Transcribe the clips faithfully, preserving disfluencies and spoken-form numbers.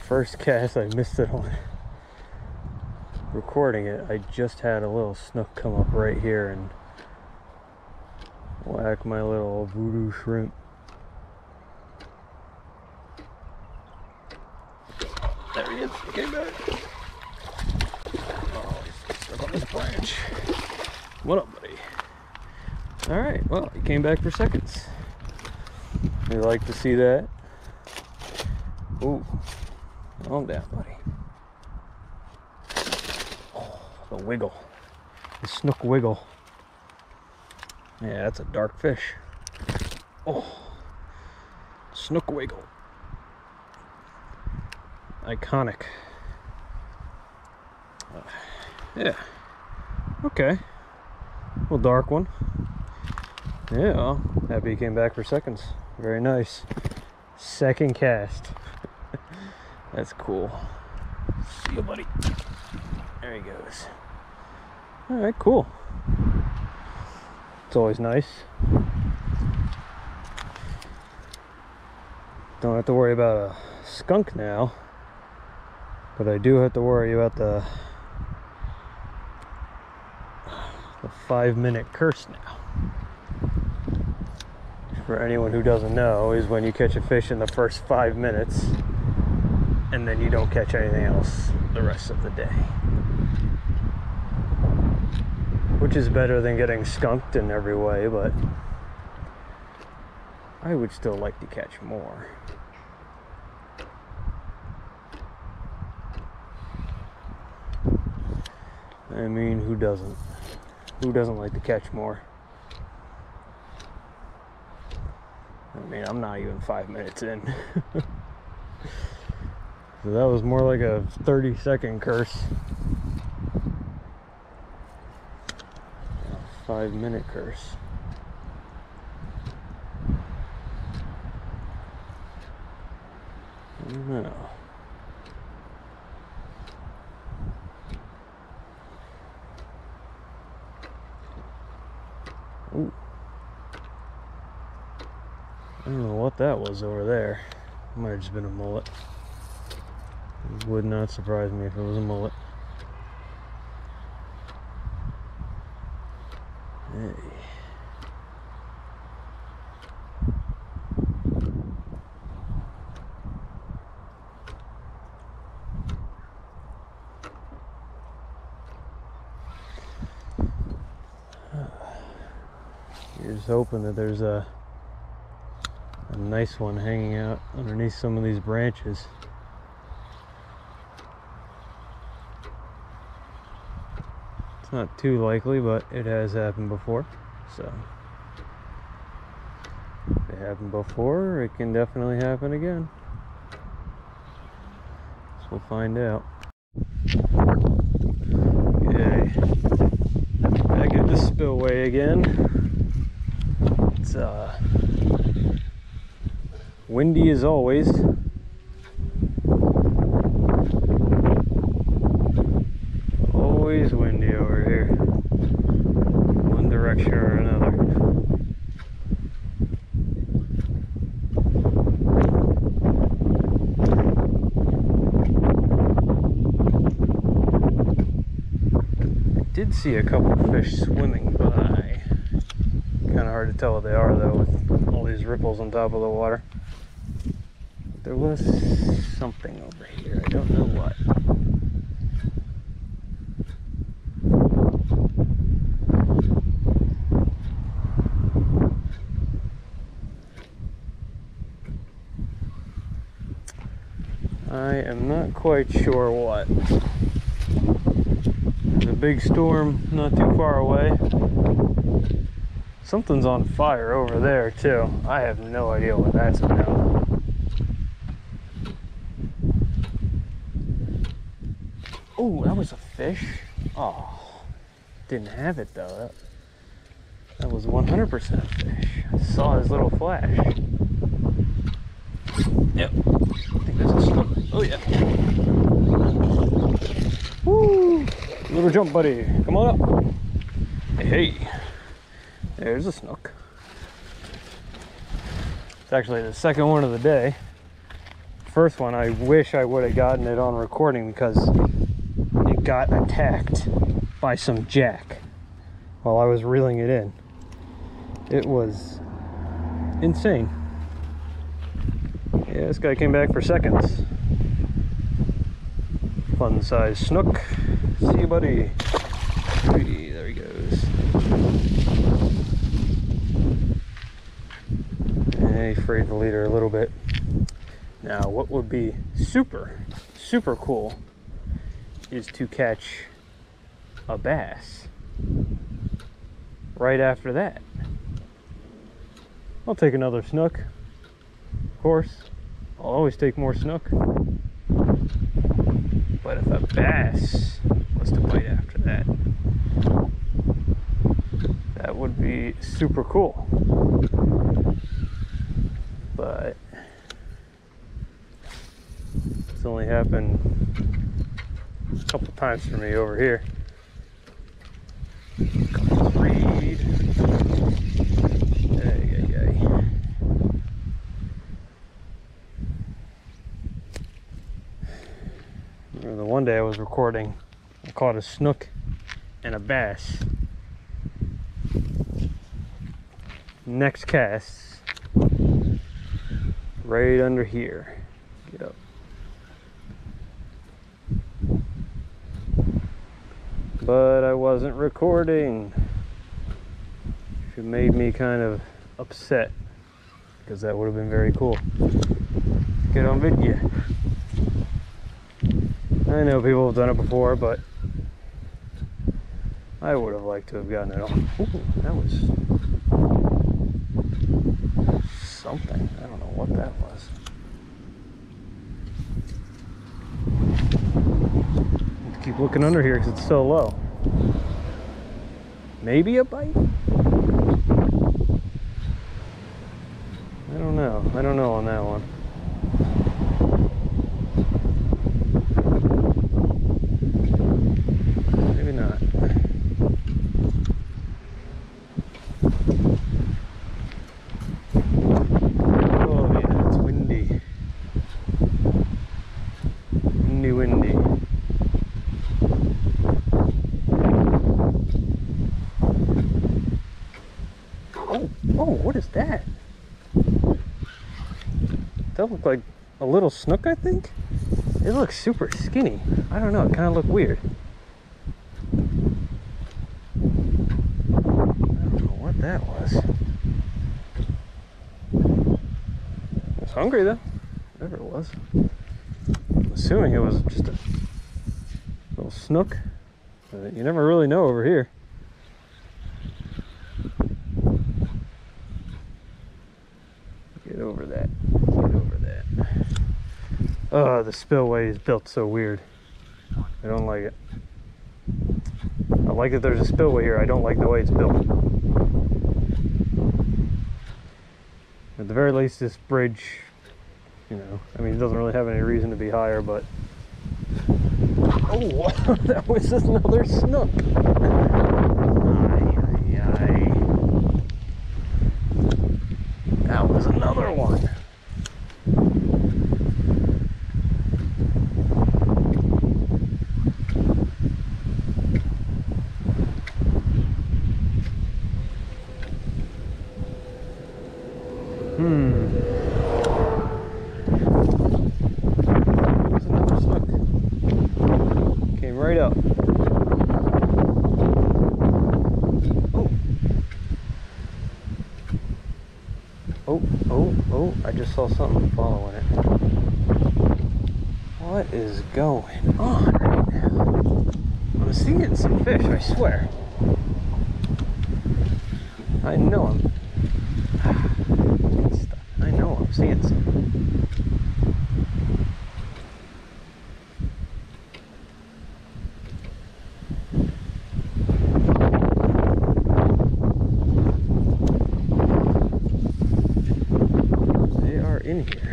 first cast, I missed it on recording it. I just had a little snook come up right here and whack my little voodoo shrimp. There he is, he came back. Oh, he's stuck on this branch. What up, buddy? Alright, well, he came back for seconds. We like to see that. Ooh, calm down, buddy. Oh, the wiggle. The snook wiggle. Yeah, that's a dark fish. Oh, snook wiggle. Iconic. Uh, yeah. Okay. Little dark one. Yeah, well, happy he came back for seconds. Very nice. Second cast. That's cool. See you, buddy. There he goes. Alright, cool. It's always nice. Don't have to worry about a skunk now. But I do have to worry about the, the five minute curse now. For anyone who doesn't know, is when you catch a fish in the first five minutes and then you don't catch anything else the rest of the day. Which is better than getting skunked in every way, but I would still like to catch more. I mean, who doesn't? Who doesn't like to catch more? I mean, I'm not even five minutes in. So that was more like a thirty second curse. A five minute curse. I don't know. Ooh. I don't know what that was over there. It might have just been a mullet. It would not surprise me if it was a mullet. Hey. You're just hoping that there's a a nice one hanging out underneath some of these branches. It's not too likely, but it has happened before. So if it happened before, it can definitely happen again. So we'll find out. Okay, back at the spillway again. It's uh windy as always. Always windy over here. One direction or another. I did see a couple of fish swimming by. Kind of hard to tell what they are though with all these ripples on top of the water. There was something over here, I don't know what. I am not quite sure what. There's a big storm not too far away. Something's on fire over there too. I have no idea what that's about. Oh, that was a fish. Oh, didn't have it though. That, that was one hundred percent a fish. I saw his little flash. Yep. I think that's a snook. Oh yeah. Woo! Little jump buddy. Come on up. Hey, hey. There's a snook. It's actually the second one of the day. First one, I wish I would have gotten it on recording because it got attacked by some jack while I was reeling it in. It was insane. Yeah, this guy came back for seconds. Fun size snook. See you, buddy. Hey, there he goes. And he frayed the leader a little bit. Now, what would be super, super cool is to catch a bass right after that. I'll take another snook, of course. I'll always take more snook. But if a bass was to bite after that, that would be super cool. But it's only happened a couple times for me over here. Couple reed. Ay, ay, ay. Remember the one day I was recording, I caught a snook and a bass. Next cast, right under here. Get up. But I wasn't recording, which made me kind of upset because that would have been very cool. Get on video. I know people have done it before, but I would have liked to have gotten it on. Ooh, that was something. I don't know what that was. Keep looking under here because it's so low. Maybe a bite? I don't know. I don't know on that one. Maybe not. Oh yeah, it's windy. Windy, windy. Oh, what is that? That looked like a little snook, I think? It looks super skinny. I don't know, it kind of looked weird. I don't know what that was. It was hungry though, whatever it was. I'm assuming it was just a little snook. But you never really know over here. Get over that. Get over that. Oh, the spillway is built so weird. I don't like it. I like that there's a spillway here. I don't like the way it's built. At the very least, this bridge, you know, I mean, it doesn't really have any reason to be higher, but... Oh, that was another snook. Aye, aye, aye. That was another one. Hmm. That was another snook. Came right up. Oh, oh, oh, I just saw something following it. What is going on right now? I'm seeing some fish, I swear. I know I'm... I know I'm seeing some. In here.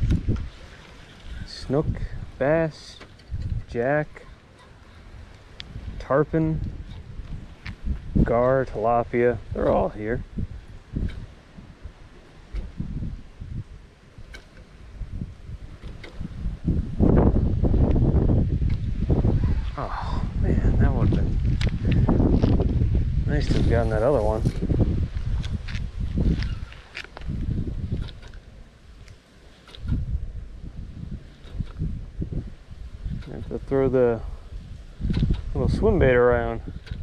Snook, bass, jack, tarpon, gar, tilapia, they're all here. Nice to have gotten that other one. I have to throw the little swim bait around.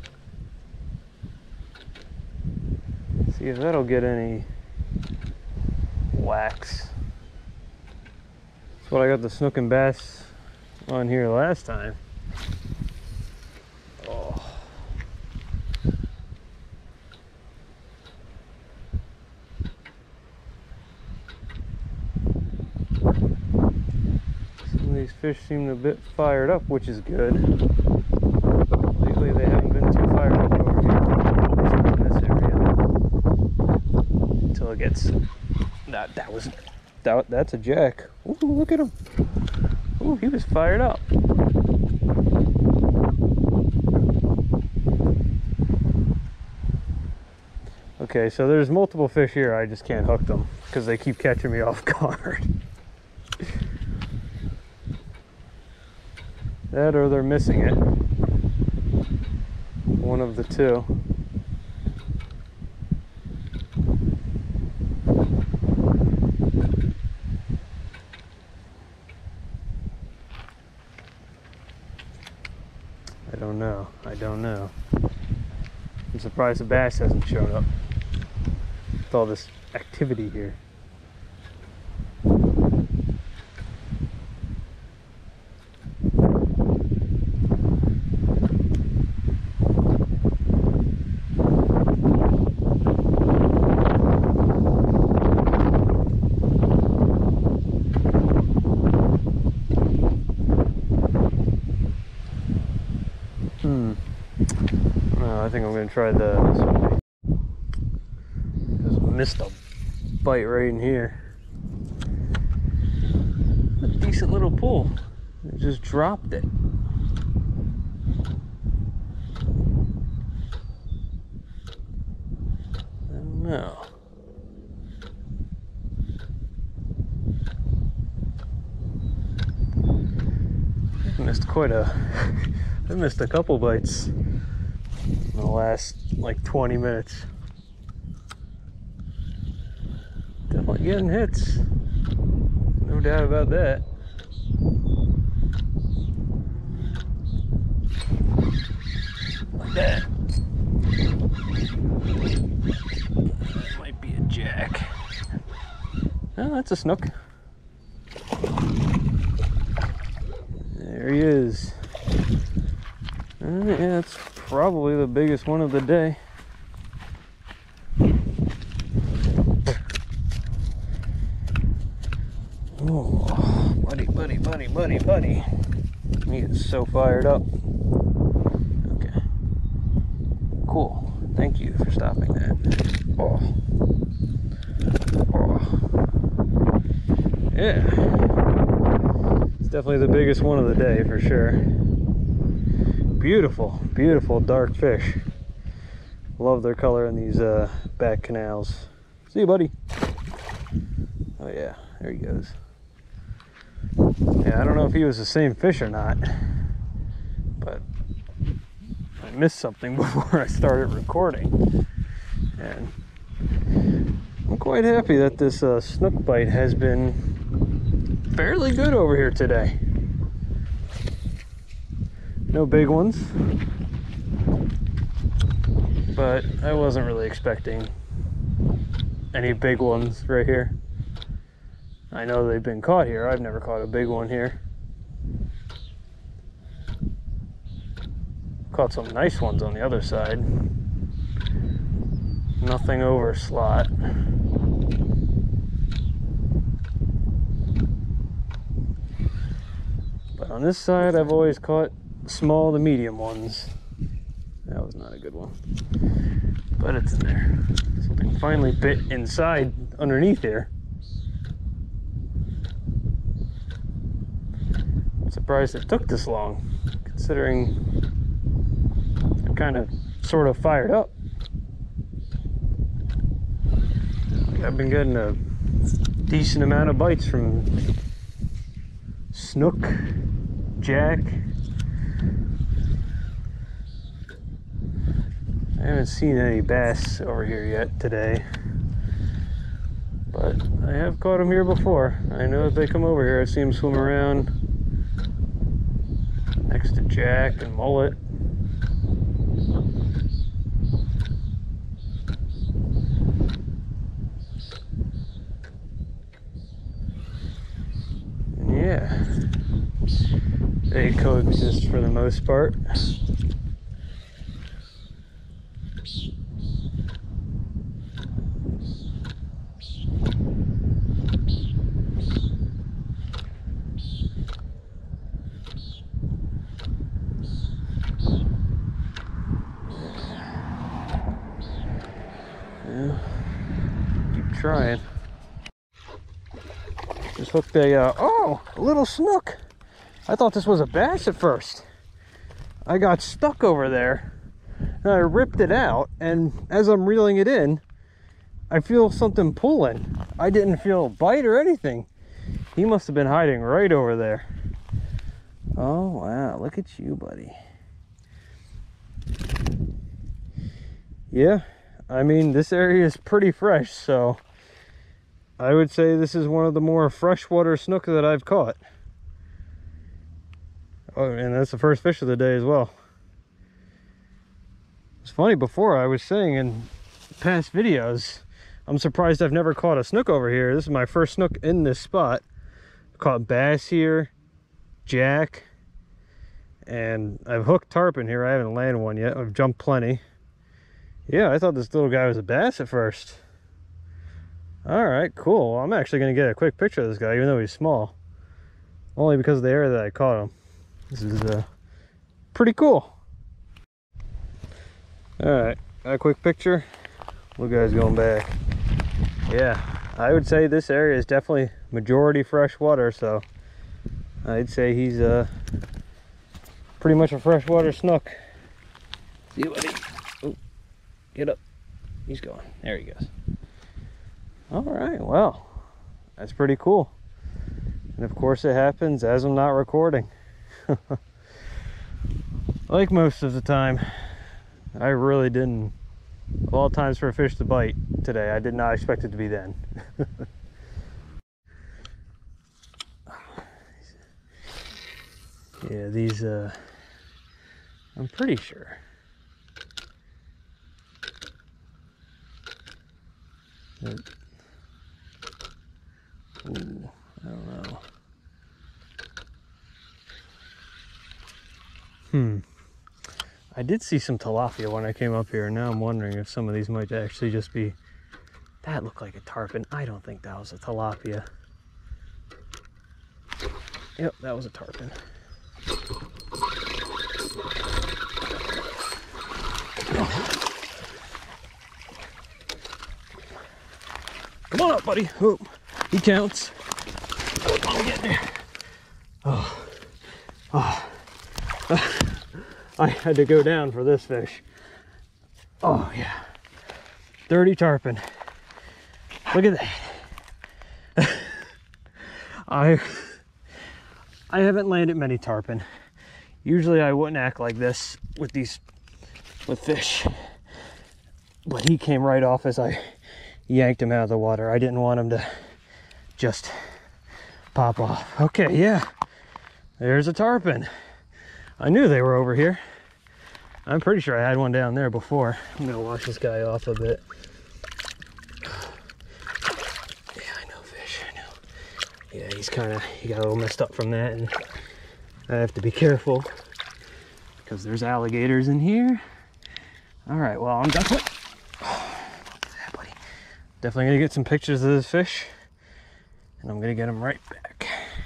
See if that'll get any wax. That's what I got the snook and bass on here last time. Oh. Some of these fish seem a bit fired up, which is good. Lately they haven't been too fired up over here, at least not in this area. Until it gets, that, that was, that, that's a jack. Ooh, look at him. Ooh, he was fired up. Okay, so there's multiple fish here. I just can't hook them because they keep catching me off guard. That or they're missing it. One of the two. I don't know. I don't know. I'm surprised the bass hasn't showed up with all this activity here. Hmm. No, I think I'm gonna try the this one. Just missed a bite right in here. A decent little pull. It just dropped it. I don't know. I missed quite a. I missed a couple bites in the last like twenty minutes. Definitely getting hits. No doubt about that. Like that. That might be a jack. Oh, that's a snook. There he is. Uh, yeah, that's probably the biggest one of the day. Oh, buddy, buddy, buddy, buddy, buddy. He is so fired up. Okay. Cool. Thank you for stopping that. Oh. Oh. Yeah. It's definitely the biggest one of the day for sure. Beautiful, beautiful dark fish. Love their color in these uh, back canals. See you, buddy. Oh yeah, there he goes. Yeah, I don't know if he was the same fish or not, but I missed something before I started recording. And I'm quite happy that this uh, snook bite has been fairly good over here today. No big ones, but I wasn't really expecting any big ones right here. I know they've been caught here. I've never caught a big one here. Caught some nice ones on the other side. Nothing over slot. But on this side, I've always caught small to medium ones. That was not a good one, but it's in there. Something finally bit inside underneath here. I'm surprised it took this long, considering I'm kind of sort of fired up. I've been getting a decent amount of bites from snook, jack. I haven't seen any bass over here yet today, but I have caught them here before. I know if they come over here, I see them swim around next to jack and mullet. And yeah, they coexist for the most part. Yeah, keep trying. Just hooked a, uh, oh, a little snook. I thought this was a bass at first. I got stuck over there and I ripped it out, and as I'm reeling it in, I feel something pulling. I didn't feel a bite or anything. He must have been hiding right over there. Oh wow, look at you, buddy. Yeah, I mean, this area is pretty fresh, so I would say this is one of the more freshwater snook that I've caught. Oh, and that's the first fish of the day as well. It's funny, before I was saying in past videos, I'm surprised I've never caught a snook over here. This is my first snook in this spot. I've caught bass here, jack, and I've hooked tarpon here. I haven't landed one yet. I've jumped plenty. Yeah, I thought this little guy was a bass at first. All right, cool. Well, I'm actually going to get a quick picture of this guy, even though he's small. Only because of the area that I caught him. This is uh, pretty cool. All right, got a quick picture. Look, guys, going back. Yeah, I would say this area is definitely majority freshwater, so I'd say he's uh, pretty much a freshwater snook. See you, buddy. Oh, get up. He's going. There he goes. All right, well, that's pretty cool. And of course it happens as I'm not recording. Like most of the time. I really didn't, of all times for a fish to bite today, I did not expect it to be then. Yeah, these, uh, I'm pretty sure. That, ooh, I don't know. Hmm. I did see some tilapia when I came up here, and now I'm wondering if some of these might actually just be... That looked like a tarpon. I don't think that was a tilapia. Yep, that was a tarpon. Come on up, buddy. Oh, he counts. I'm getting there. Oh. Oh. I had to go down for this fish. Oh yeah, dirty tarpon. Look at that. I I haven't landed many tarpon. Usually I wouldn't act like this with these with fish, but he came right off as I yanked him out of the water. I didn't want him to just pop off. Okay, yeah, there's a tarpon. I knew they were over here. I'm pretty sure I had one down there before. I'm gonna wash this guy off a bit. Yeah, I know fish, I know. Yeah, he's kind of, he got a little messed up from that, and I have to be careful because there's alligators in here. All right, well, I'm definitely, yeah, buddy. Definitely gonna get some pictures of this fish, and I'm gonna get him right back.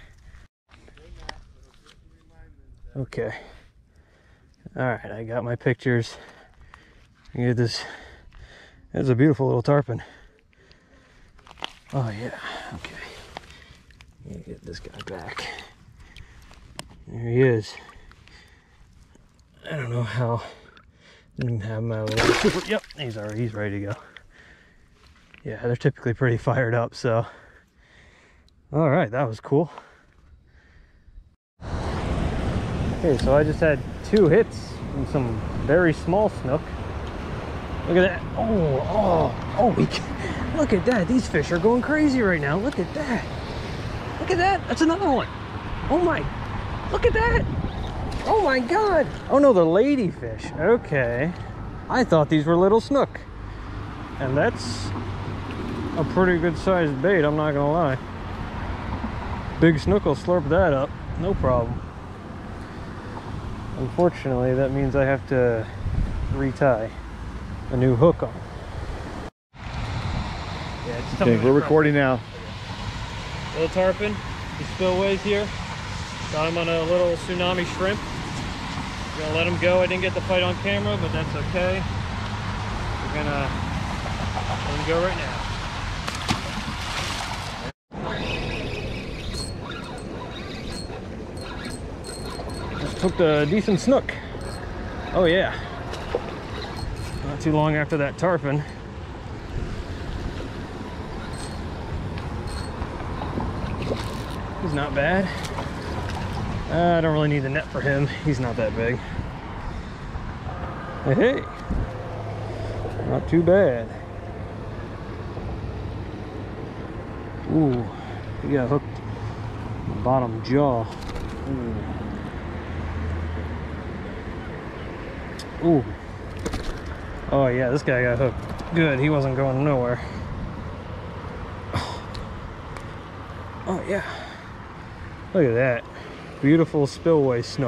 Okay. All right, I got my pictures. Look at this. That's a beautiful little tarpon. Oh yeah, okay. Let me get this guy back. There he is. I don't know how. Didn't have him out of the water. Yep, he's already, he's ready to go. Yeah, they're typically pretty fired up, so. All right, that was cool. Okay, so I just had two hits from some very small snook. Look at that. Oh, oh, oh, we can, look at that. These fish are going crazy right now. Look at that. Look at that. That's another one. Oh my, look at that. Oh my God. Oh no, they're ladyfish. Okay. I thought these were little snook. And that's a pretty good sized bait, I'm not gonna lie. Big snook will slurp that up, no problem. Unfortunately, that means I have to retie a new hook on. Yeah, it's okay, we're recording now. Little tarpon, the spillways here. Got him on a little tsunami shrimp. Gonna let him go. I didn't get the fight on camera, but that's okay. We're gonna let him go right now. Just took a decent snook. Oh yeah. Not too long after that tarpon. He's not bad. Uh, I don't really need the net for him. He's not that big. Hey, hey. Not too bad. Ooh, he got hooked in the bottom jaw. Ooh. Ooh. Oh yeah, this guy got hooked. Good, he wasn't going nowhere. Oh yeah. Look at that. Beautiful spillway snook.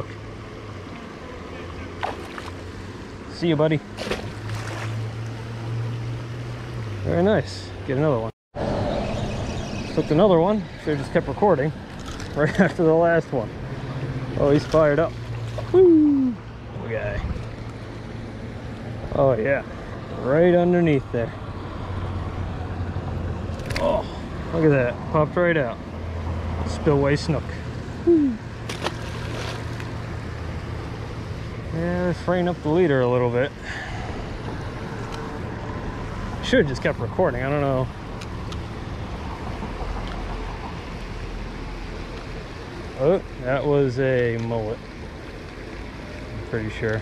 See you, buddy. Very nice. Get another one. Took another one. Should have just kept recording right after the last one. Oh, he's fired up. Woo! Okay. Oh yeah. Right underneath there. Oh, look at that. Popped right out. Spillway snook. Woo. Yeah, let's frame up the leader a little bit. Should have just kept recording. I don't know. Oh, that was a mullet. I'm pretty sure.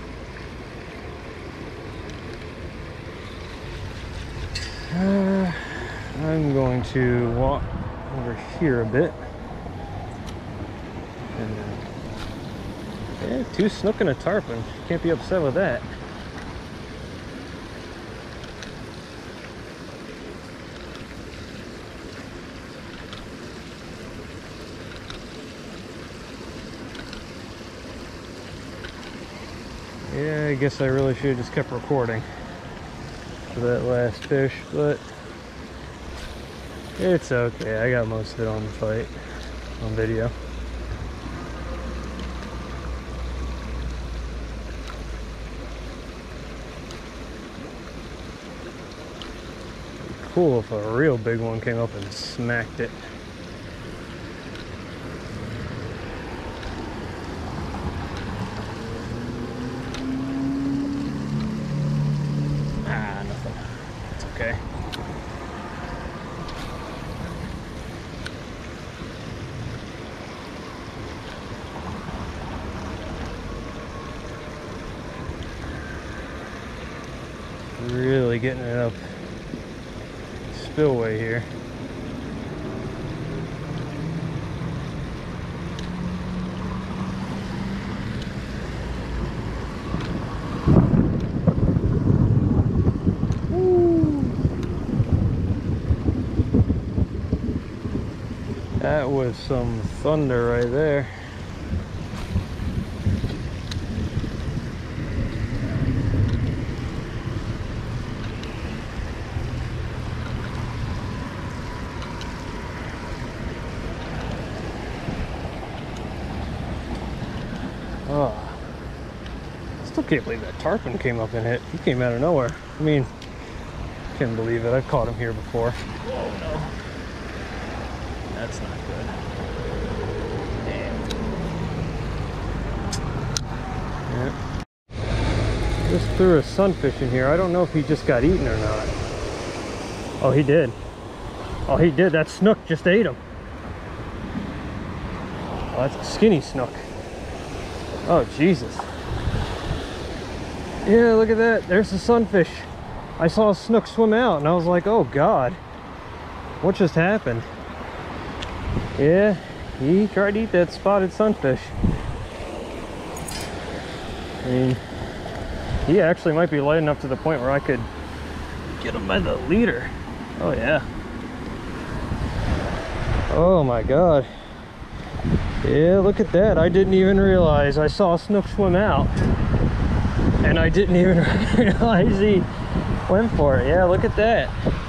Uh, I'm going to walk over here a bit. And, uh, yeah, two snook and a tarpon. Can't be upset with that. Yeah, I guess I really should have just kept recording for that last fish, but it's okay. I got most of it on the fight, on video. Cool if a real big one came up and smacked it. Ah, nothing. It's okay. Really getting it up spillway here. Woo. That was some thunder right there. Oh, still can't believe that tarpon came up and hit. He came out of nowhere. I mean, can't believe it. I've caught him here before. Oh no, that's not good. Damn. Yeah. Just threw a sunfish in here. I don't know if he just got eaten or not. Oh, he did. Oh, he did. That snook just ate him. Oh, that's a skinny snook. Oh, Jesus. Yeah, look at that. There's the sunfish. I saw a snook swim out and I was like, oh God, what just happened? Yeah, he tried to eat that spotted sunfish. I mean, he actually might be light enough to the point where I could get him by the leader. Oh yeah. Oh my God. Yeah, look at that. I didn't even realize. I saw a snook swim out and I didn't even realize he went for it. Yeah, look at that.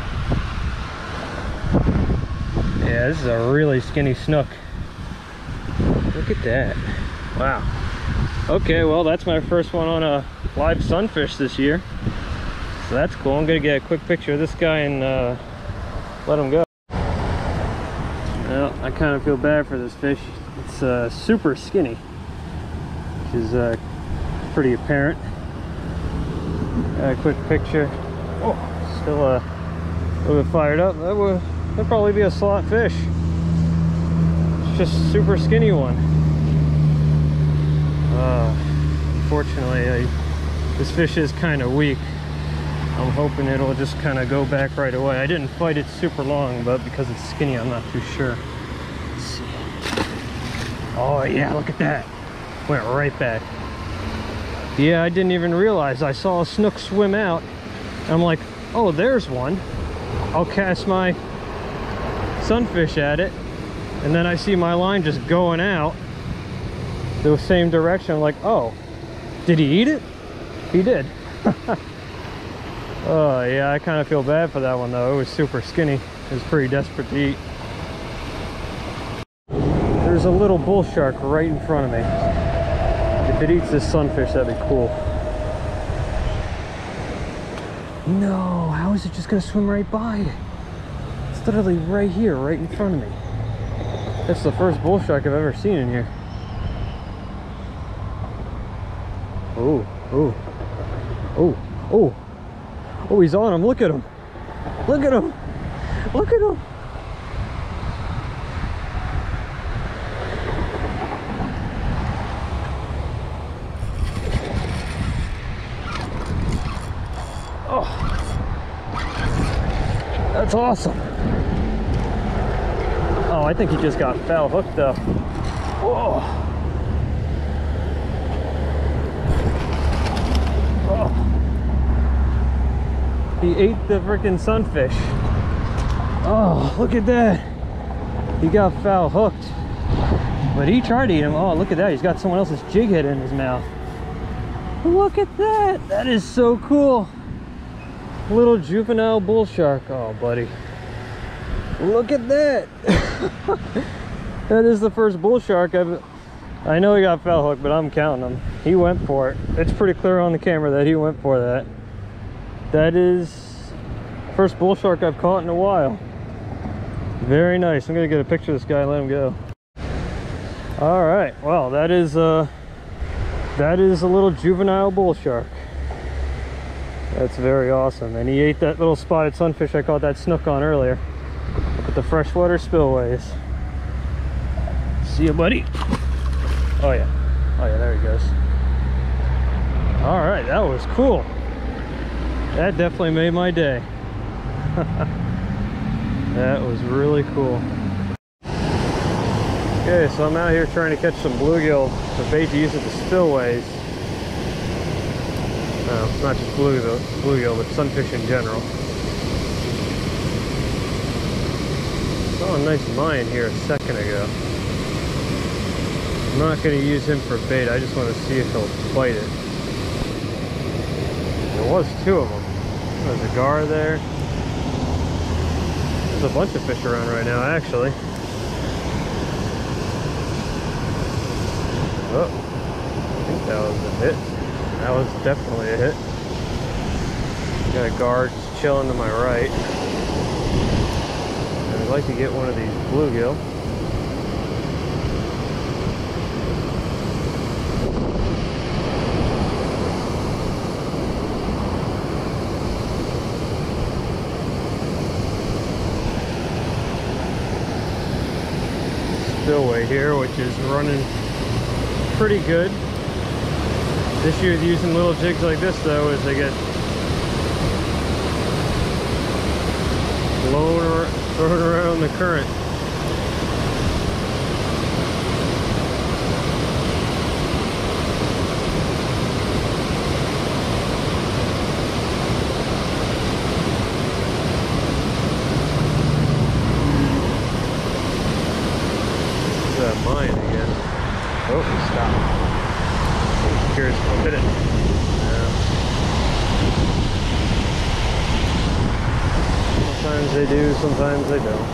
Yeah, this is a really skinny snook. Look at that. Wow. Okay, well, that's my first one on a live sunfish this year. So that's cool. I'm gonna get a quick picture of this guy and uh, let him go. Well, I kind of feel bad for this fish. It's uh, super skinny, which is uh, pretty apparent. Got a quick picture. Oh, still uh, a little bit fired up. That would that'd probably be a slot fish. It's just a super skinny one. Uh, unfortunately, I, this fish is kind of weak. I'm hoping it'll just kind of go back right away. I didn't fight it super long, but because it's skinny, I'm not too sure. Let's see. Oh yeah, look at that. Went right back. Yeah, I didn't even realize. I saw a snook swim out. I'm like, oh, there's one. I'll cast my sunfish at it. And then I see my line just going out the same direction. I'm like, oh, did he eat it? He did. Oh yeah, I kind of feel bad for that one though. It was super skinny. It was pretty desperate to eat. There's a little bull shark right in front of me. If it eats this sunfish, that'd be cool. No, how is it just gonna swim right by it? It's literally right here, right in front of me. That's the first bull shark I've ever seen in here. Oh, oh, oh, oh. Oh, he's on him. Look at him. Look at him. Look at him. Oh, that's awesome. Oh, I think he just got foul hooked up. Whoa. Oh. He ate the freaking sunfish. Oh, look at that. He got foul hooked. But he tried to eat him. Oh, look at that. He's got someone else's jig head in his mouth. Look at that. That is so cool. Little juvenile bull shark. Oh, buddy. Look at that. That is the first bull shark I've... I know he got foul hooked, but I'm counting him. He went for it. It's pretty clear on the camera that he went for that. That is the first bull shark I've caught in a while. Very nice. I'm gonna get a picture of this guy and let him go. All right, well, that is uh that is a little juvenile bull shark. That's very awesome. And he ate that little spotted sunfish I caught that snook on earlier up at the freshwater spillways. See you, buddy. Oh yeah, oh yeah, there he goes. All right, that was cool. That definitely made my day. That was really cool. Okay, so I'm out here trying to catch some bluegill for bait to use at the spillways. No, it's not just bluegill, bluegill, but sunfish in general. Saw a nice line here a second ago. I'm not going to use him for bait. I just want to see if he'll bite it. There was two of them. There's a gar there. There's a bunch of fish around right now, actually. Oh, I think that was a hit. That was definitely a hit. Got a gar just chilling to my right. And I'd like to get one of these bluegill. Spillway here, which is running pretty good. The issue with using little jigs like this though is they get blown or thrown around the current. That mine again. Oh, stop. I'm curious if I'll hit it. Yeah. Sometimes they do, sometimes they don't.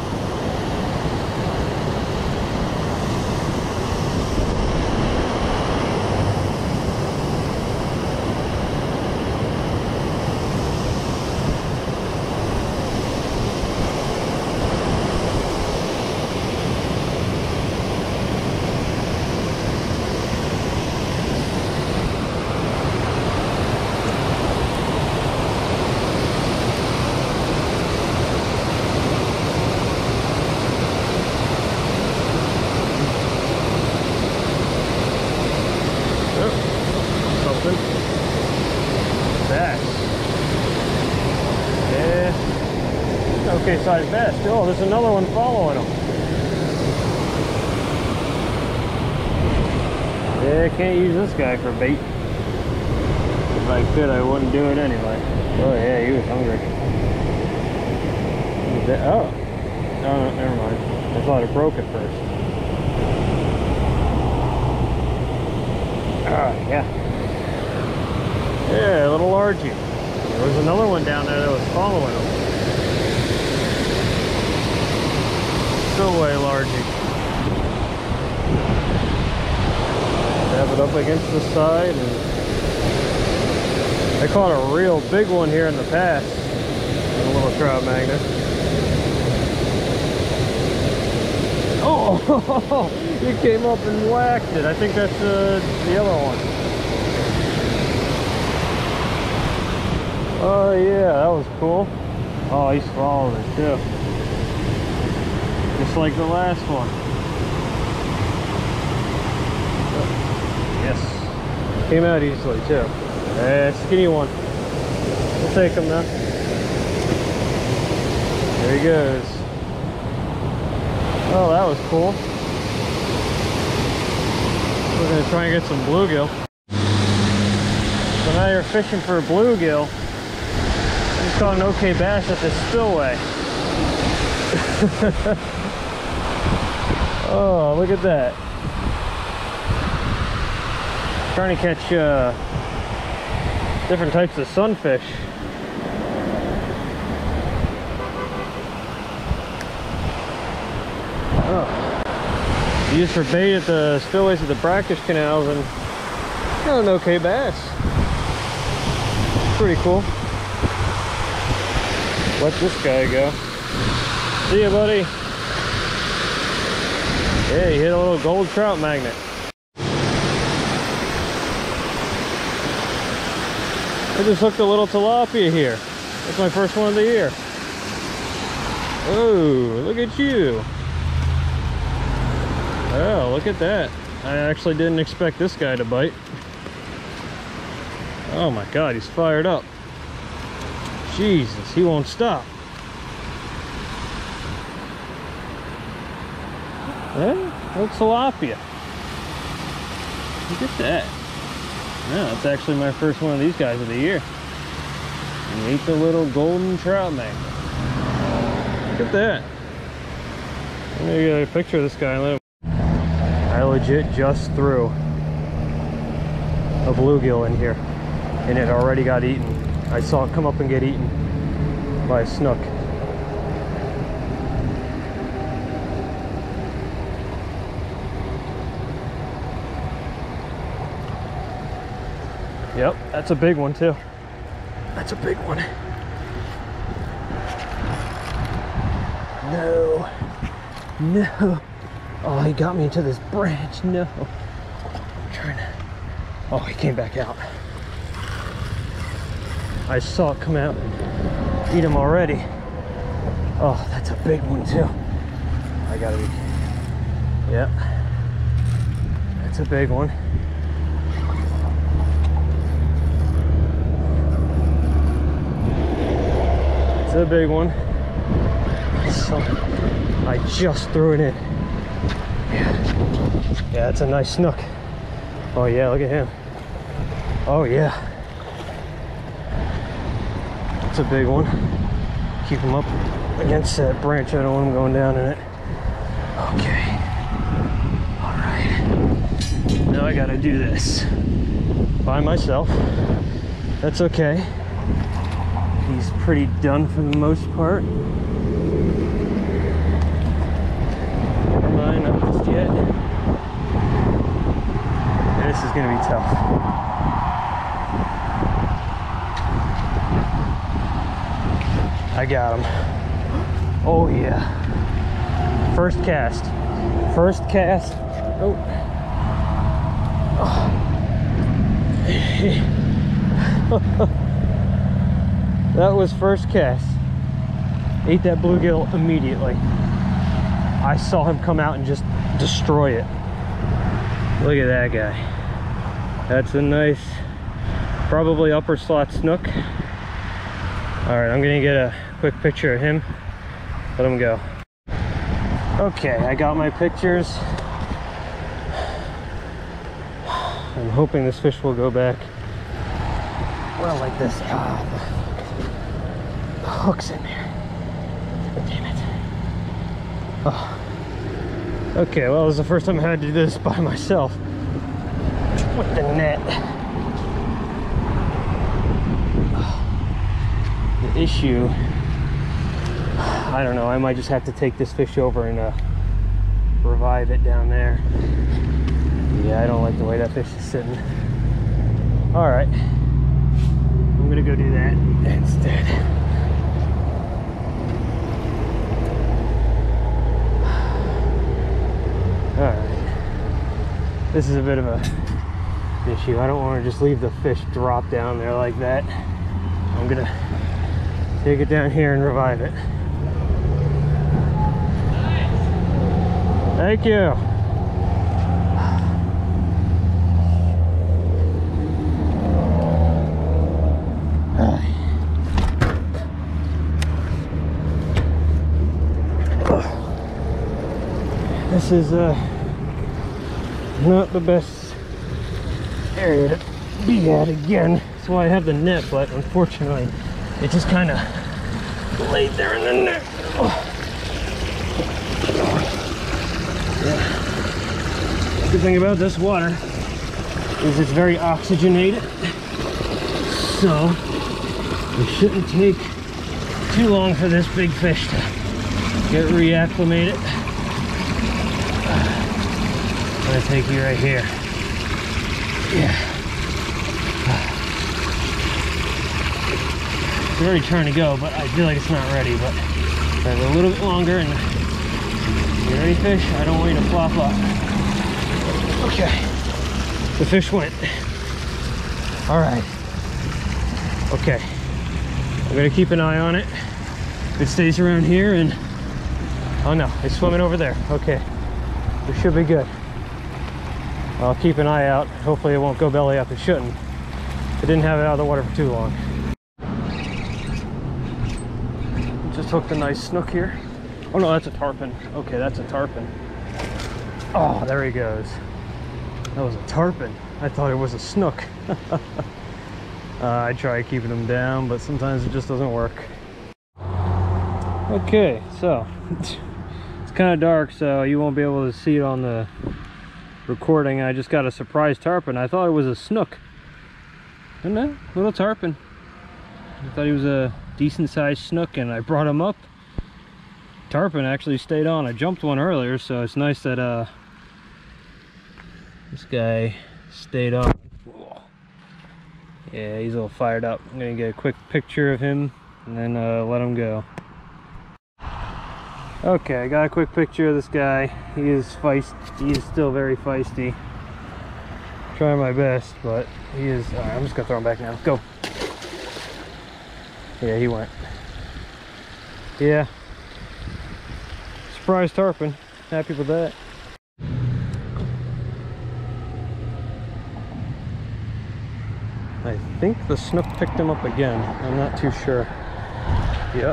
Bass. Yeah. Okay sized bass. Oh, there's another one following them. Yeah, can't use this guy for bait. If I could, I wouldn't do it anyway. Oh yeah, he was hungry. Oh. No, no, never mind. I thought it broke at first. Ah, yeah. Yeah, a little largy. There was another one down there that was following him. Spillway largy. Have it up against the side, and I caught a real big one here in the past. A little trout magnet. Oh, he came up and whacked it. I think that's uh, the other one. Oh yeah, that was cool. Oh, he swallowed it too. Just like the last one. Yes. Came out easily too. Eh, skinny one. We'll take him now. There he goes. Oh, that was cool. We're gonna try and get some bluegill. So now you're fishing for a bluegill. Just caught an okay bass at the spillway. Oh, look at that. Trying to catch uh, different types of sunfish. Oh. Used for bait at the spillways of the brackish canals, and got an okay bass. Pretty cool. Let this guy go. See ya, buddy. Yeah, he hit a little gold trout magnet. I just hooked a little tilapia here. That's my first one of the year. Oh, look at you. Oh, look at that. I actually didn't expect this guy to bite. Oh my God, he's fired up. Jesus, he won't stop. Hey, little tilapia. Look at that. Yeah, that's actually my first one of these guys of the year. And ate the little golden trout magnet. Look at that. I'm gonna get a picture of this guy and let him. I legit just threw a bluegill in here, and it already got eaten. I saw it come up and get eaten by a snook. Yep, that's a big one too. That's a big one. No. No. Oh, he got me into this branch. No. I'm trying to. Oh, he came back out. I saw it come out and eat him already. Oh, that's a big one too. I gotta be. Yep. That's a big one. a big one. So I just threw it in. Yeah, yeah, it's a nice snook. Oh yeah, look at him. Oh yeah, it's a big one. Keep him up against that branch. I don't want him going down in it. Okay. All right. Now I gotta do this by myself. That's okay. He's pretty done for the most part. Never mind, not just yet. This is gonna be tough. I got him. Oh yeah. First cast. First cast. Oh. Oh. That was first cast. Ate that bluegill immediately. I saw him come out and just destroy it. Look at that guy. That's a nice, probably upper slot snook. All right, I'm gonna get a quick picture of him. Let him go. Okay, I got my pictures. I'm hoping this fish will go back well like this. Ah, the, the hook's in there. Damn it. Oh. Okay, well, this is the first time I had to do this by myself with the net. The issue, I don't know, I might just have to take this fish over and uh, revive it down there. Yeah, I don't like the way that fish is sitting. All right, I'm gonna go do that instead. All right, this is a bit of a issue. I don't want to just leave the fish drop down there like that. I'm gonna take it down here and revive it. Thank you. This is uh, not the best area to be at again. That's why I have the net, but unfortunately it just kind of laid there in the net. Oh. Yeah. Good thing about this water is it's very oxygenated, so it shouldn't take too long for this big fish to get reacclimated. I'm gonna take you right here. Yeah. It's already trying to go, but I feel like it's not ready. But if I have a little bit longer and you ready, fish? I don't want you to flop up. Okay. The fish went. All right. Okay. I'm gonna keep an eye on it. If it stays around here and oh no, it's swimming over there. Okay. We should be good. I'll keep an eye out. Hopefully it won't go belly up. It shouldn't. I didn't have it out of the water for too long. Just hooked a nice snook here. Oh no, that's a tarpon. Okay, that's a tarpon. Oh, there he goes. That was a tarpon. I thought it was a snook. uh, I try keeping them down, but sometimes it just doesn't work. Okay, so it's kind of dark, so you won't be able to see it on the recording. I just got a surprise tarpon. I thought it was a snook. And no, little tarpon. I thought he was a decent sized snook and I brought him up. Tarpon actually stayed on. I jumped one earlier, so it's nice that uh this guy stayed on. Yeah, he's a little fired up. I'm gonna get a quick picture of him and then uh, let him go. Okay, I got a quick picture of this guy. He is feisty. He is still very feisty. Trying my best, but he is. All right, I'm just gonna throw him back now. Go. Yeah, he went. Yeah. Surprise tarpon. Happy with that. I think the snook picked him up again. I'm not too sure. Yep.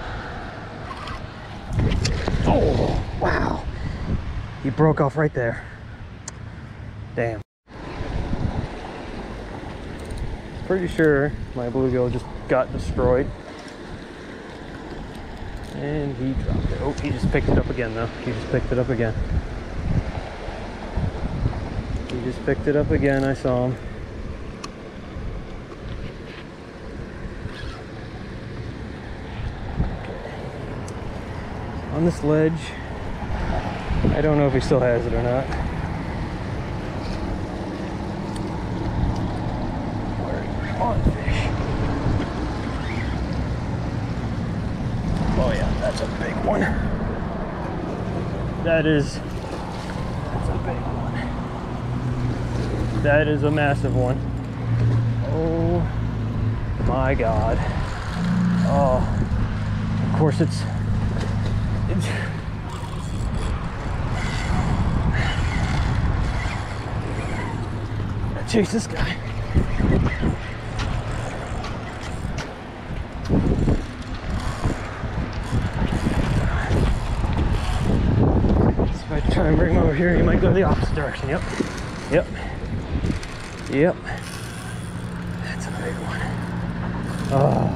Oh, wow. He broke off right there. Damn. Pretty sure my bluegill just got destroyed. And he dropped it. Oh, he just picked it up again though. He just picked it up again. He just picked it up again. I saw him. On this ledge. I don't know if he still has it or not. Where on fish? Oh yeah, that's a big one. That is, that's a big one. That is a massive one. Oh my God. Oh, of course it's, it's chase this guy. If I try and bring him over here, he might go the opposite direction. Yep. Yep. Yep. That's a big one. Oh.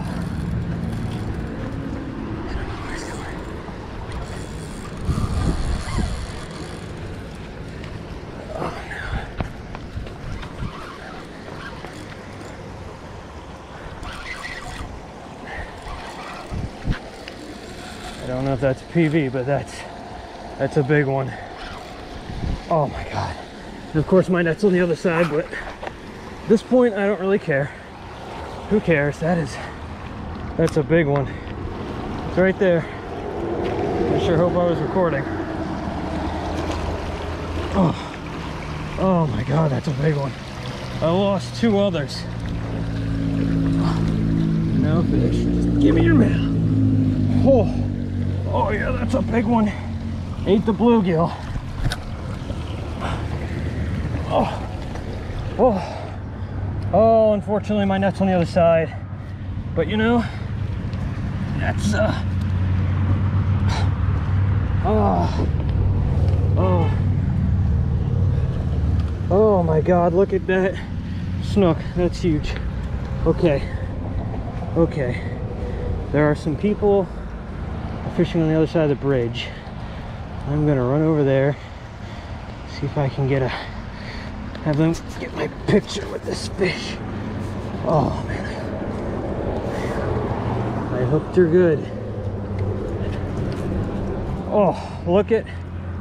I don't know if that's P V, but that's that's a big one. Oh my God. And of course my net's on the other side, but at this point I don't really care. Who cares? That is, that's a big one. It's right there. I sure hope I was recording. Oh, oh my God, that's a big one. I lost two others. No fish, just give me your mail. Oh. Oh yeah, that's a big one. Ate the bluegill. Oh, oh, oh! Unfortunately, my net's on the other side. But you know, that's uh, oh, oh, oh my God! Look at that snook. That's huge. Okay, okay. There are some people fishing on the other side of the bridge. I'm gonna run over there, see if I can get a have them get my picture with this fish. Oh man, I hooked her good. Oh, look at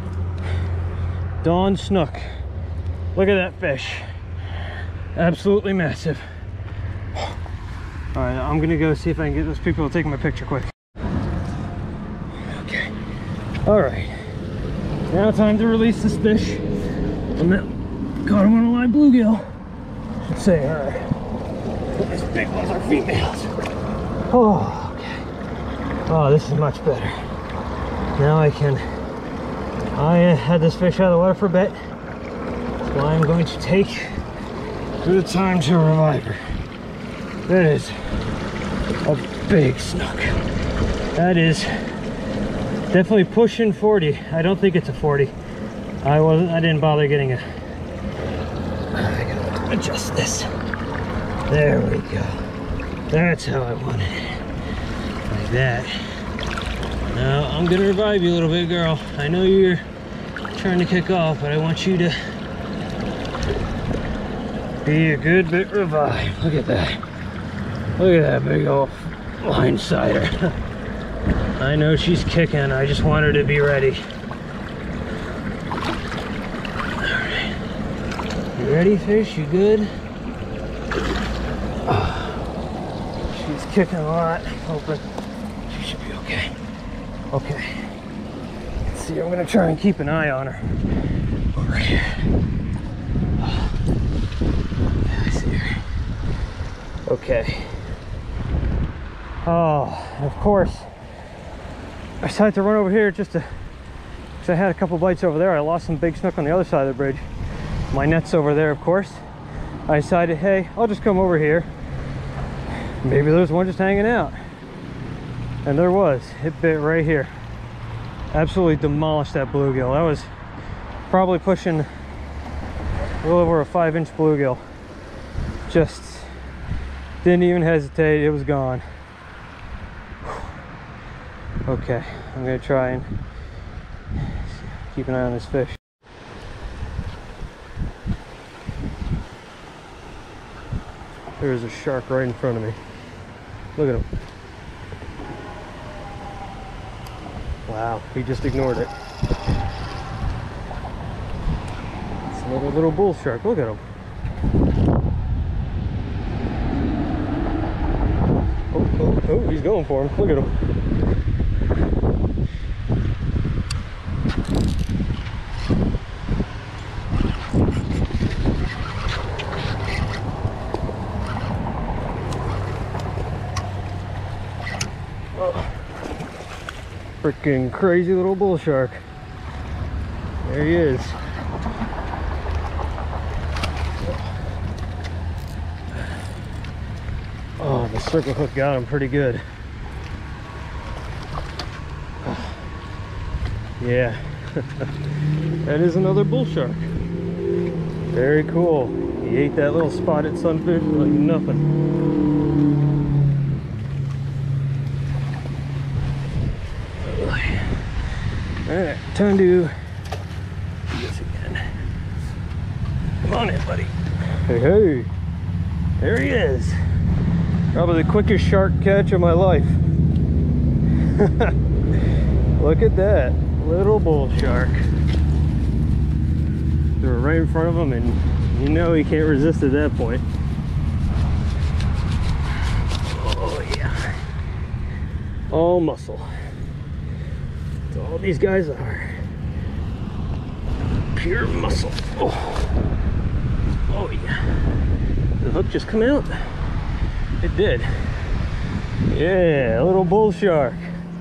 Dawn Snook. Look at that fish, absolutely massive. All right, I'm gonna go see if I can get those people to take my picture quick. All right, now time to release this fish. I'm not, caught him on a live bluegill. Should say, all right. These big ones are females. Oh, okay. Oh, this is much better. Now I can, I had this fish out of the water for a bit. That's why I'm going to take the time to revive her. That is a big snook. That is definitely pushing forty. I don't think it's a forty. I wasn't, I didn't bother getting a, I gotta adjust this. There we go. That's how I wanted it. Like that. Now I'm gonna revive you a little bit, girl. I know you're trying to kick off, but I want you to be a good bit revived. Look at that. Look at that big old blindsider. I know she's kicking. I just want her to be ready. All right. You ready, fish? You good? Oh. She's kicking a lot. Hoping she should be okay. Okay. Let's see. I'm gonna try and keep an eye on her. Over here. Oh. Yeah, I see her. Okay. Oh, and of course. I decided to run over here just to, because I had a couple bites over there. I lost some big snook on the other side of the bridge. My net's over there, of course. I decided, hey, I'll just come over here. Maybe there's one just hanging out. And there was, it bit right here. Absolutely demolished that bluegill. That was probably pushing a little over a five inch bluegill. Just didn't even hesitate, it was gone. Okay, I'm gonna try and keep an eye on this fish. There's a shark right in front of me. Look at him. Wow, he just ignored it. It's another little bull shark. Look at him. Oh, oh, oh, he's going for him. Look at him. Freaking crazy little bull shark. There he is. Oh, the circle hook got him pretty good. Yeah, that is another bull shark. Very cool. He ate that little spotted sunfish like nothing. Alright, time to do this again. Come on in, buddy. Hey, hey. There he is. Probably the quickest shark catch of my life. Look at that. Little bull shark. Threw it right in front of him, and you know he can't resist at that point. Oh, yeah. All muscle. That's all these guys are. Pure muscle. Oh, oh yeah. Did the hook just come out? It did. Yeah, a little bull shark.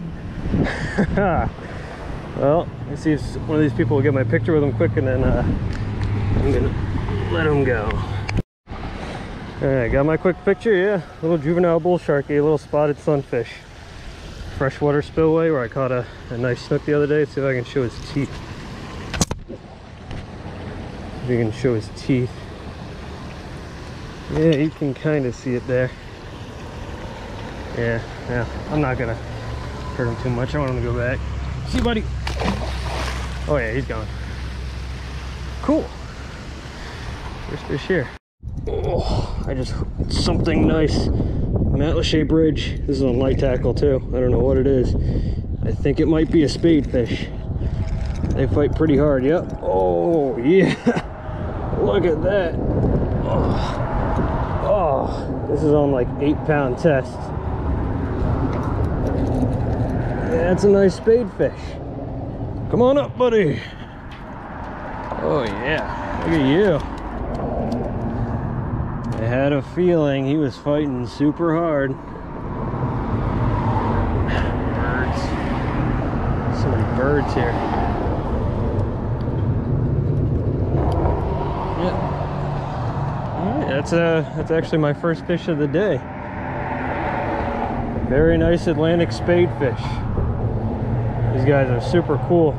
Well, let's see if one of these people will get my picture with him quick, and then uh, I'm gonna let him go. Alright, got my quick picture. Yeah, little juvenile bull shark, a little spotted sunfish. Freshwater spillway where I caught a, a nice snook the other day. Let's see if I can show his teeth. If you can show his teeth. Yeah, you can kind of see it there. Yeah, yeah. I'm not gonna hurt him too much. I want him to go back. See you, buddy. Oh yeah, he's gone. Cool. First fish here. Oh, I just hooked something nice. Matlacha bridge. This is on light tackle too. I don't know what it is. I think it might be a spadefish. They fight pretty hard. Yep. Oh yeah. Look at that. Oh. Oh, this is on like eight pound test. Yeah, that's a nice spadefish. Come on up, buddy. Oh yeah. Look at you. I had a feeling he was fighting super hard. Birds. So many birds here. Yeah. Alright, that's uh that's actually my first fish of the day. Very nice Atlantic spadefish. These guys are super cool.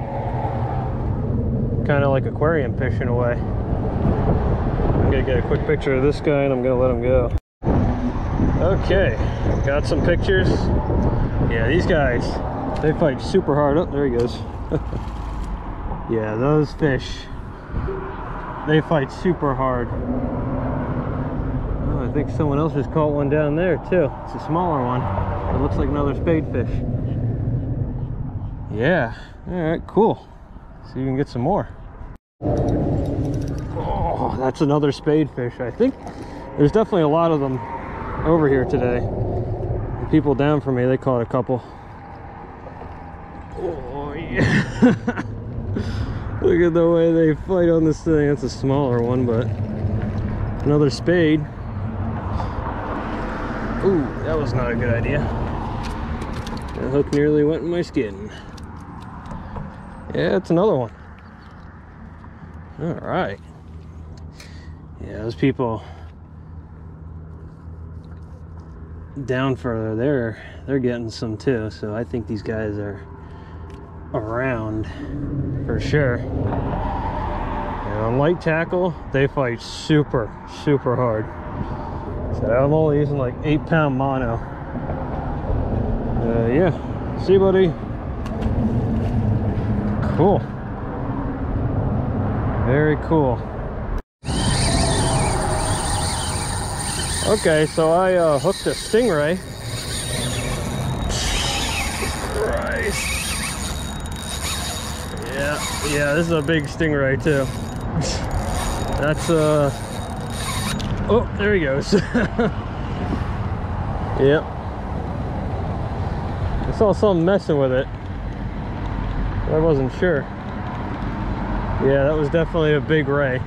Kind of like aquarium fish in a way. I'm gonna get a quick picture of this guy and I'm gonna let him go. Okay, got some pictures. Yeah, these guys, they fight super hard. Oh, there he goes. Yeah, those fish, they fight super hard. Oh, I think someone else just caught one down there too. It's a smaller one. It looks like another spadefish. Yeah, all right, cool. See if you can get some more. Oh, that's another spadefish. I think there's definitely a lot of them over here today. The people down from me, they caught a couple. Oh yeah. Look at the way they fight on this thing. That's a smaller one, but another spade. Ooh, that was not a good idea. That hook nearly went in my skin. Yeah, it's another one. All right. Yeah, those people, down further, they're they're getting some too. So I think these guys are around for sure. And on light tackle, they fight super, super hard. So I'm only using like eight pound mono. Uh, yeah, see, buddy. Cool. Very cool. Okay, so I uh, hooked a stingray. Christ. Yeah, yeah, this is a big stingray too. That's uh oh, there he goes. Yep. I saw something messing with it. I wasn't sure. Yeah, that was definitely a big ray.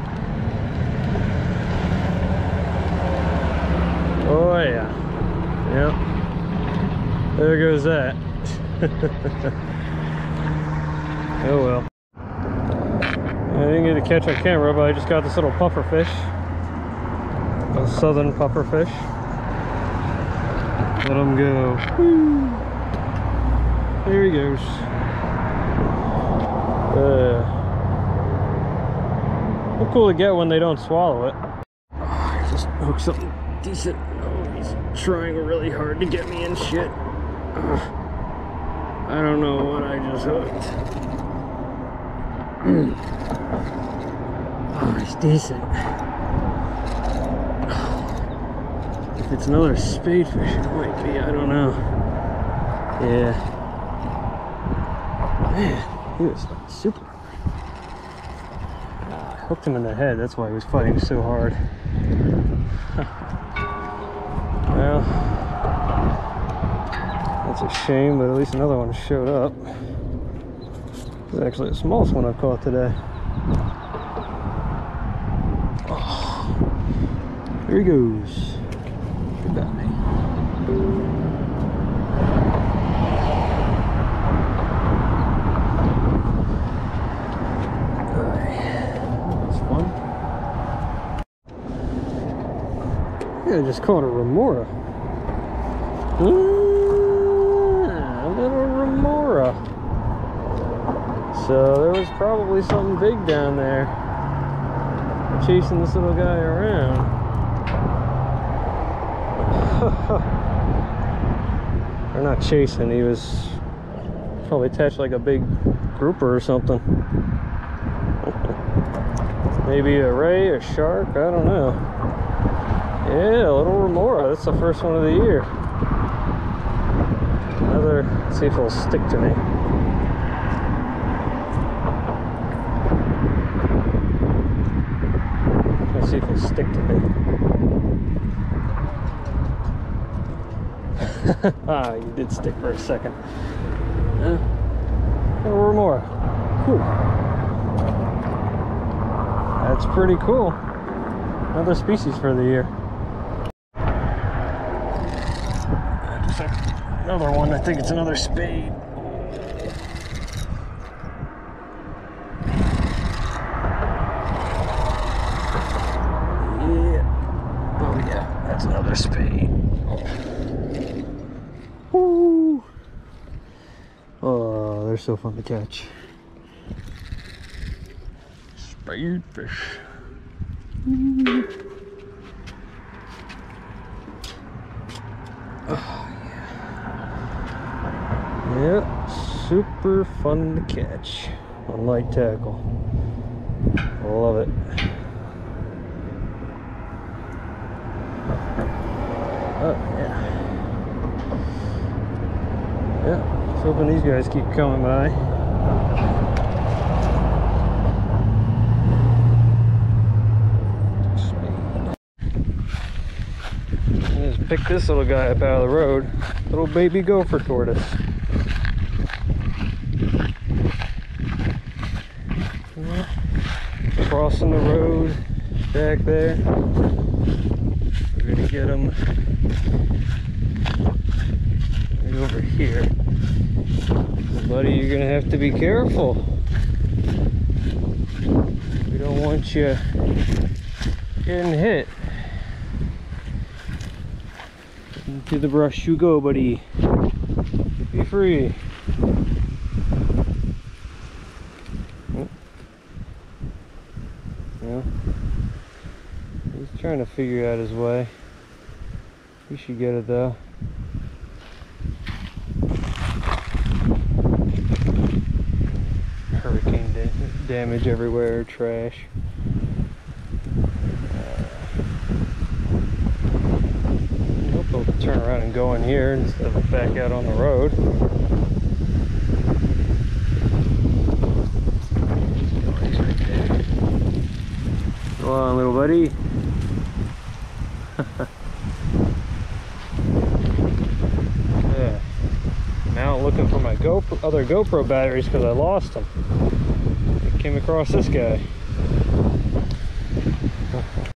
Oh yeah. Yep. There goes that. Oh well. I didn't get to catch on camera, but I just got this little puffer fish. A southern puffer fish. Let him go. Woo. There he goes. Uh, they're cool to get when they don't swallow it. Oh, I just hooked something decent. Oh, he's trying really hard to get me in shit. Uh, I don't know what I just hooked. Oh, he's decent. If it's another spadefish, it might be, I don't know. Yeah. Man, he was like super. I hooked him in the head, that's why he was fighting so hard. Well, that's a shame, but at least another one showed up. This is actually the smallest one I've caught today. Oh, there he goes. Good about me. That's fun. Yeah, I just caught a remora. Ah, a little remora. So there was probably something big down there chasing this little guy around. Or not chasing, he was probably attached like a big grouper or something. Maybe a ray, a shark, I don't know. Yeah, a little remora. That's the first one of the year. Another, let's see if it'll stick to me. Let's see if it'll stick to me. Ah, you did stick for a second. Uh, a little remora. Cool. That's pretty cool. Another species for the year. Another one, I think it's another spade. Yeah. Oh yeah, that's another spade. Woo. Oh, they're so fun to catch. Spade fish. Oh, yeah, super fun to catch on light tackle. I love it. Oh yeah. Yeah, just hoping these guys keep coming by. Just pick this little guy up out of the road. Little baby gopher tortoise. Crossing the road back there. We're gonna get him right over here. Buddy, you're gonna have to be careful. We don't want you getting hit. Into the brush you go, buddy. Be free. Oh. Yeah. He's trying to figure out his way. He should get it though. Hurricane da damage everywhere, trash. I hope he'll turn around and go in here instead of back out on the road. He's right there. Go on, little buddy. Yeah. I'm out looking for my GoPro, other GoPro batteries because I lost them. I came across this guy.